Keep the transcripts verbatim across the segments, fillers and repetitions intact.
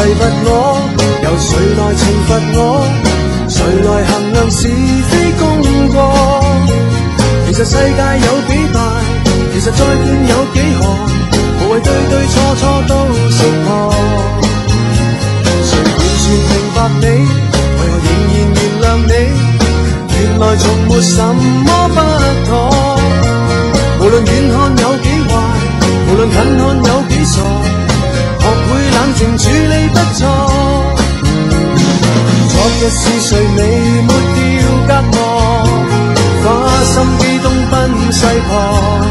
罰我？由誰來懲罰我？誰來衡量是非功過？其實世界有幾大，其實再見有幾何？無謂對對錯錯都識破。誰完全明白你，為何仍然原諒你？原來從沒什麼不妥。無論遠看有幾壞，無論近看有幾傻，學會冷靜處理不錯。昨日是誰未沒掉隔膜，花心機東奔西撲，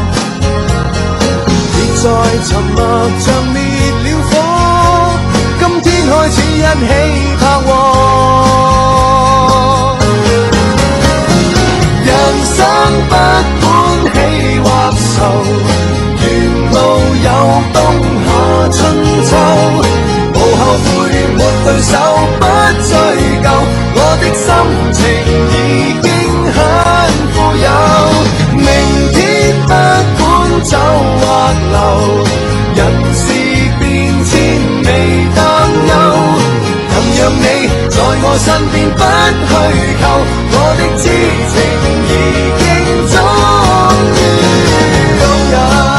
別再沉默像滅了火，今天開始一起拍和。人生不管喜或愁，沿路有冬夏春秋，無後悔沒對手不追究，我的心情已經很富有。明天不管走或留，人事變遷未擔憂，能讓你在我身邊不虛構，我的痴情已經終於擁有。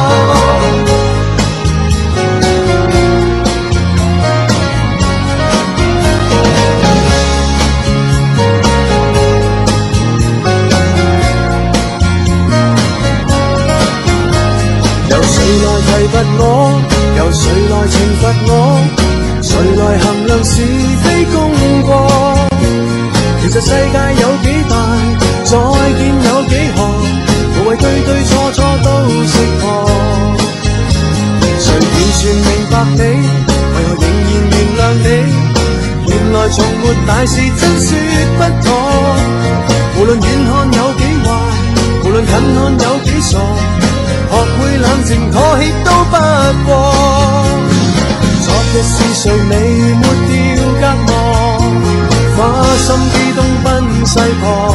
誰來提拔我？由誰來懲罰我？誰來衡量是非功過？其實世界有幾大，再見有幾何？無謂對對錯錯都識破。誰完全明白你，為何仍然原諒你？原來從沒大事真說不妥。無論遠看有幾壞，無論近看有幾傻，學會冷靜妥協都不過。昨日是誰未沒掉隔膜，花心機東奔西撲，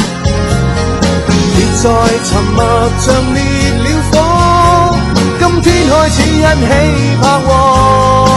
別再沉默像滅了火，今天開始一起拍和。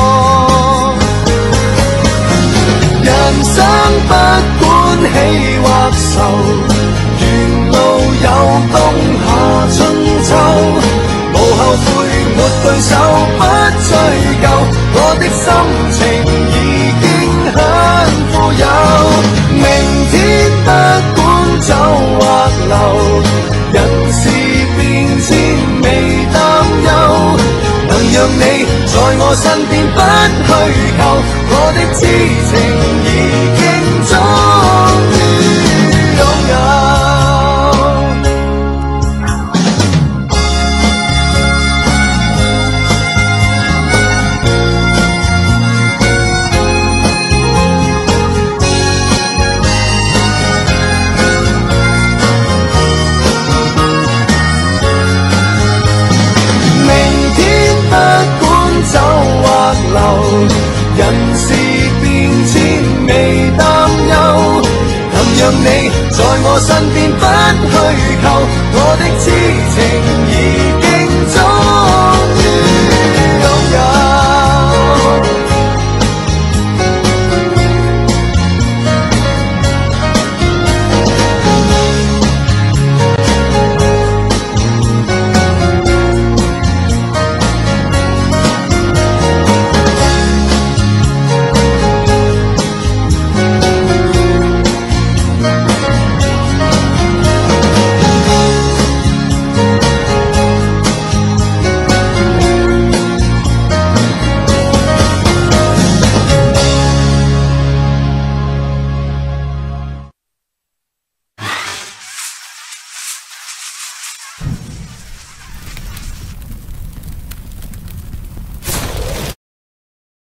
人生不管喜或愁，沿路有冬夏春秋，無後悔沒對手不追究，我的心情已經很富有。明天不管走或留，人事變遷未擔憂，能讓你在我身邊不虛構，我的痴情已經終於擁有。走或留，人事變遷未擔憂，能讓你在我身邊不虛構，我的痴情已